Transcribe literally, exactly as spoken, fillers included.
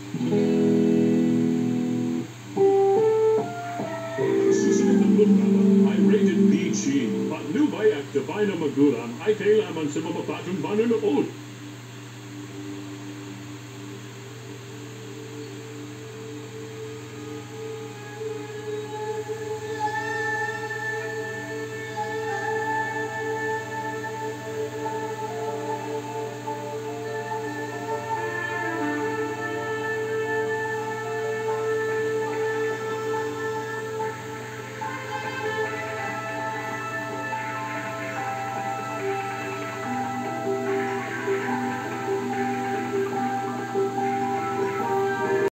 Susunod na programa ay rated P G. Patnubay at Divina Magulang ay kailangan sa mga batang manonood.